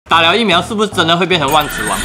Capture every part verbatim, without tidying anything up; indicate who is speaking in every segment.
Speaker 1: 打了疫苗是不是真的会变成万磁王？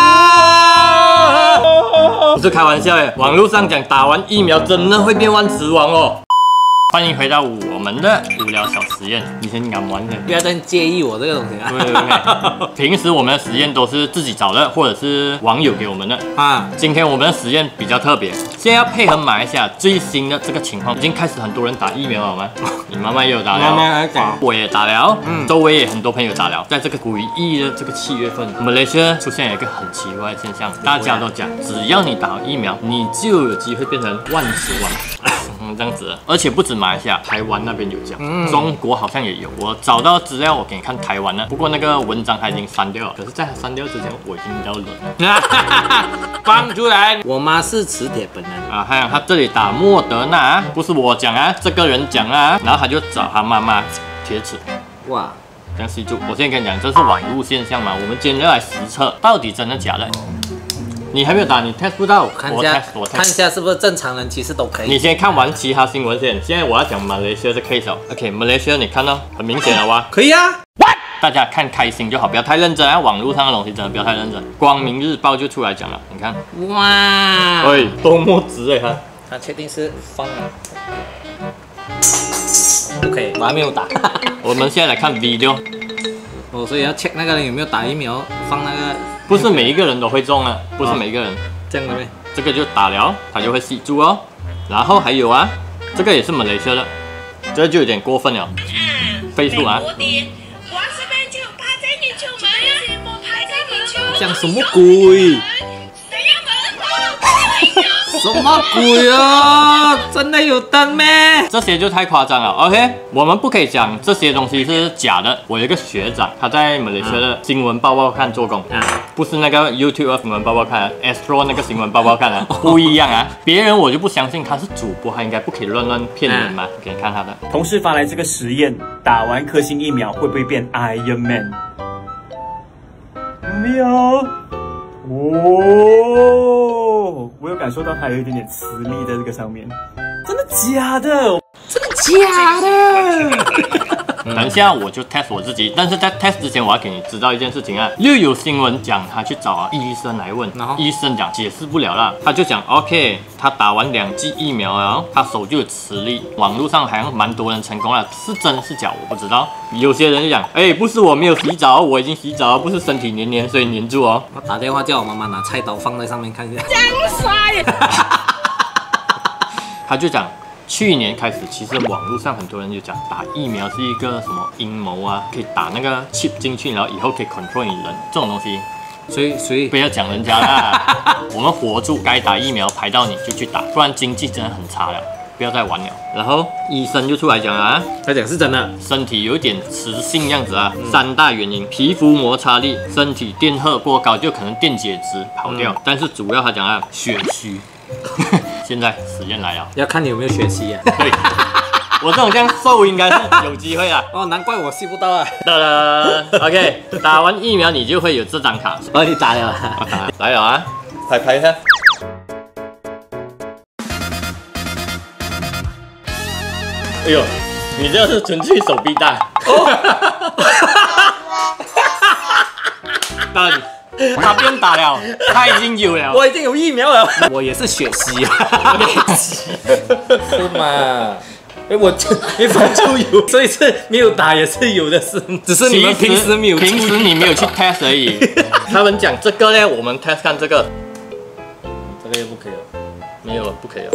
Speaker 2: 哇！
Speaker 1: 不是开玩笑耶，网络上讲打完疫苗真的会变万磁王哦。欢迎回到我们的无聊小实验，你先敢玩先，
Speaker 2: 不要真介意我这个东西啊。
Speaker 1: 对对对，平时我们的实验都是自己找的，或者是网友给我们的啊。今天我们的实验比较特别，现在要配合马来西亚最新的这个情况，已经开始很多人打疫苗了吗？你妈妈也有打了，
Speaker 2: 妈妈还打，
Speaker 1: 我也打了，嗯，周围也很多朋友打了。在这个诡异的这个七月份，马来西亚出现了一个很奇怪的现象，大家都讲，只要你打了疫苗，你就有机会变成万磁王。嗯，这样子，而且不止马来西亚，台湾那边有讲，嗯、中国好像也有。我找到资料，我给你看台湾的，不过那个文章它已经删掉了。可是，在它删掉之前，我已经要冷了。
Speaker 2: 放出来！我妈是磁铁本人
Speaker 1: 啊，还有他这里打莫德纳，不是我讲啊，这个人讲啊，然后他就找他妈妈贴纸。哇！这样记住，我现在跟你讲，这是网络现象嘛，我们今天要来实测，到底真的假的。你还没有打，你 test 不到，我
Speaker 2: 看一下，我看一下是不是正常人其实都可以。
Speaker 1: 你先看完其他新闻先，现在我要讲马来西亚的 case 哦。OK， 马来西亚你看到很明显了哇？
Speaker 2: 可以啊。What？
Speaker 1: 大家看开心就好，不要太认真啊。网络上的东西真的不要太认真。光明日报就出来讲了，你看，
Speaker 2: 哇，
Speaker 1: 哎，多么值哎，他
Speaker 2: 他确定是放了。OK， 我还没有打。
Speaker 1: 我们现在来看 video。
Speaker 2: 哦，所以要 check 那个人有没有打疫苗，放那个。
Speaker 1: 不是每一个人都会中啊，不是每一个人。
Speaker 2: 这样的呗。
Speaker 1: 这个就打了，它就会吸住哦。然后还有啊，这个也是马来西亚的，这个就有点过分了。飞速啊！
Speaker 2: 讲什么鬼？什么鬼啊！真的有灯咩？
Speaker 1: 这些就太夸张了。OK， 我们不可以讲这些东西是假的。我有一个学长，他在马来西亚的新闻报报看做工，啊、不是那个 YouTube 新闻报报看 ，Astro 那个新闻报报看啊，不一样啊。别人我就不相信他是主播，他应该不可以乱乱骗人嘛。给你看他的。
Speaker 3: 同事发来这个实验，打完科兴疫苗会不会变 Iron Man？ 没有。哦，我有感受到它有一点点磁力在这个上面，真的假的？
Speaker 2: 真的假的？
Speaker 1: 等一下我就 test 我自己，但是在 test 之前我要给你知道一件事情啊，又有新闻讲他去找啊医生来问，然后医生讲解释不了啦，他就讲 OK， 他打完两剂疫苗啊，他手就有磁力，网络上好像蛮多人成功了，是真是假我不知道，有些人就讲，哎，不是我没有洗澡，我已经洗澡了，不是身体黏黏所以黏住哦。
Speaker 2: 我打电话叫我妈妈拿菜刀放在上面看一下，这样帅。
Speaker 1: 他就讲。去年开始，其实网络上很多人就讲打疫苗是一个什么阴谋啊，可以打那个 chip 进去，然后以后可以 control 你人这种东西，所以所以不要讲人家啦。我们活住，该打疫苗排到你就去打，不然经济真的很差了，不要再玩了。然后医生就出来讲啊，
Speaker 2: 他讲是真的，
Speaker 1: 身体有点磁性样子啊，嗯、三大原因：皮肤摩擦力、身体电荷过高，就可能电解质跑掉，嗯、但是主要他讲啊，血虚。现在实验来了，
Speaker 2: 要看你有没有血吸啊。
Speaker 1: 对，我这种这样瘦应该是有机会啊。
Speaker 2: 哦，难怪我吸不到啊。
Speaker 1: 哒啦 ，OK， 打完疫苗你就会有这张卡。
Speaker 2: 哦，你打了，
Speaker 1: 我打了，来了啊，拍拍一下。哎呦，你这是纯粹手臂大。哦。到底。他不用打了，他已经有了，
Speaker 2: 我已经有疫苗了，我也是血吸啊，是吗？哎，我就一般就有，所以是没有打也是有的是，只是你们平时没有，
Speaker 1: 平时你没有去 test 而已。他们讲这个呢，我们 test 看这个，这个也不可以了，没有了，不可以了。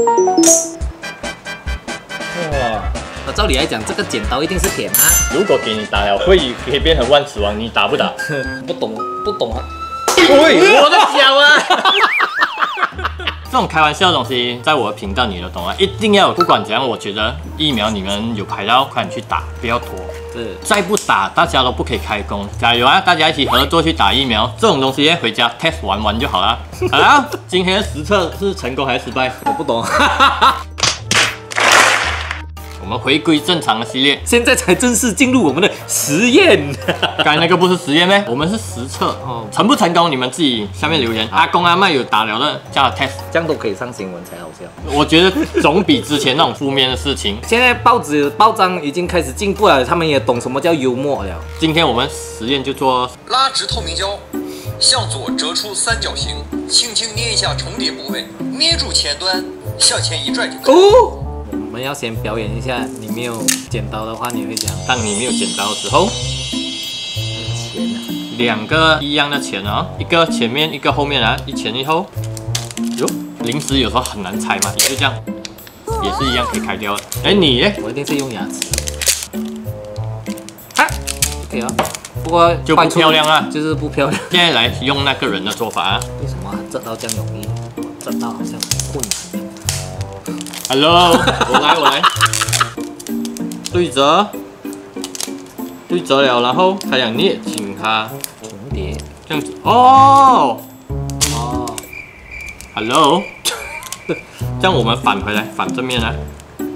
Speaker 2: 哇！那照理来讲，这个剪刀一定是铁吗？
Speaker 1: 如果给你打了，会可以变成万磁王，你打不打？
Speaker 2: 不懂，不懂啊。
Speaker 1: 喂，我的脚啊！这种开玩笑的东西，在我的频道你都懂啊，一定要有。不管怎样，我觉得疫苗你们有排到，快点去打，不要拖。是，再不打，大家都不可以开工。加油啊！大家一起合作去打疫苗，这种东西回家 test 玩玩就好了。好了，今天的实测是成功还是失败？
Speaker 2: 我不懂。
Speaker 1: 我们回归正常的系列，
Speaker 2: 现在才正式进入我们的实验。
Speaker 1: 刚才那个不是实验咩？我们是实测哦，成不成功你们自己下面留言。阿公阿嬤有打了的，叫他 test，
Speaker 2: 这样都可以上新闻才好笑。
Speaker 1: 我觉得总比之前那种负面的事情。
Speaker 2: 现在报纸报章已经开始进步了，他们也懂什么叫幽默了。
Speaker 1: 今天我们实验就做
Speaker 4: 拉直透明胶，向左折出三角形，轻轻捏一下重叠部位，捏住前端，向前一拽就可以。
Speaker 2: 哦。我们要先表演一下，你没有剪刀的话，你会讲。
Speaker 1: 当你没有剪刀的时候，
Speaker 2: 钱啊，
Speaker 1: 两个一样的钱啊、哦，一个前面，一个后面啊，一前一后。哟，零食有时候很难拆嘛，也就这样，也是一样可以开掉的。哎，你呢？
Speaker 2: 我一定是用牙齿。啊 ，OK 啊，不过
Speaker 1: 就不漂亮啊，
Speaker 2: 就是不漂亮。
Speaker 1: 现在来用那个人的做法啊。
Speaker 2: 为什么折到这样容易？折到好像很困难。
Speaker 1: Hello， 我来我来，对折，对折了，然后他想捏紧它，
Speaker 2: 重叠，
Speaker 1: 这样子哦
Speaker 2: 哦
Speaker 1: ，Hello， 这样我们反回来，反正面啊，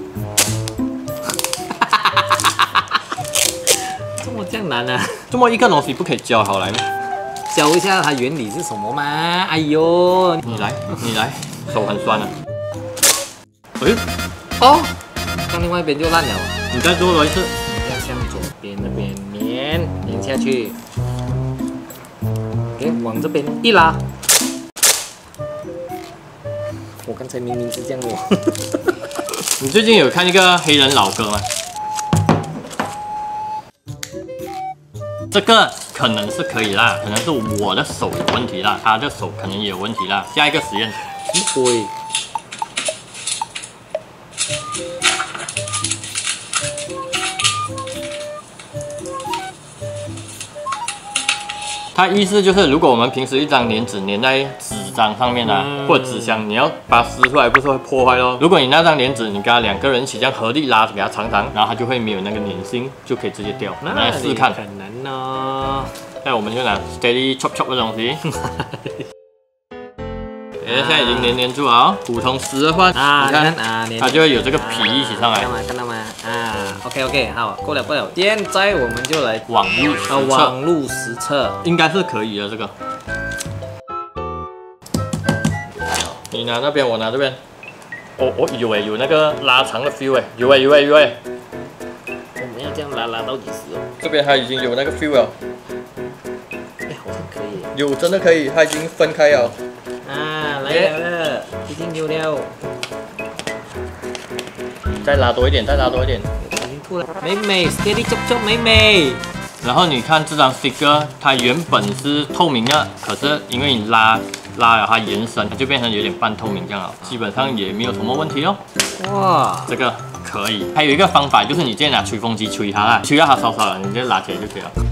Speaker 2: 这么这样难啊？
Speaker 1: 这么一个东西不可以教好来吗？
Speaker 2: 教一下它原理是什么嘛？哎呦，
Speaker 1: 你来你来，手很酸啊。哎，
Speaker 2: 哦，像另外一边就烂了。
Speaker 1: 你再多来一次。
Speaker 2: 要向左边那边粘粘下去，给往这边一拉。我刚才明明是这样的。
Speaker 1: 你最近有看一个黑人老哥吗？这个可能是可以啦，可能是我的手有问题啦，他的手可能也有问题啦。下一个实验，
Speaker 2: 对。
Speaker 1: 它意思就是，如果我们平时一张粘纸粘在纸张上面啊，嗯、或者纸箱，你要把它撕出来，不是会破坏咯？如果你那张粘纸，你跟它两个人一起这样合力拉，给它长长，然后它就会没有那个粘性，就可以直接掉。我们来试试看。
Speaker 2: 很难哦。
Speaker 1: 那我们就拿 steady chop chop 的东西。哎，现在已经粘粘住了，普通撕的话，啊，你看啊，它就会有这个皮一起上来。
Speaker 2: 看到吗？看到吗？啊 ，OK OK， 好，够了够了。现在我们就来
Speaker 1: 网路实测，
Speaker 2: 网路实测
Speaker 1: 应该是可以的这个。你拿那边，我拿这边。哦哦，有哎，有那个拉长的 feel 哎，有哎有哎有哎。
Speaker 2: 我们要这样拉拉到几时哦？
Speaker 1: 这边它已经有那个 feel 了。
Speaker 2: 哎，好像可以。
Speaker 1: 有，真的可以，它已经分开了。
Speaker 2: 啊，来了，已经有了。
Speaker 1: 再拉多一点，再拉多一点。
Speaker 2: 已经过了，美美 ，steady chop chop， 美美。
Speaker 1: 然后你看这张 sticker， 它原本是透明的，可是因为你拉拉了它延伸，它就变成有点半透明这样了，基本上也没有什么问题哦。哇，这个可以。还有一个方法就是你直接拿吹风机吹它啦，吹到它烧烧了，你就拉起来就可以了。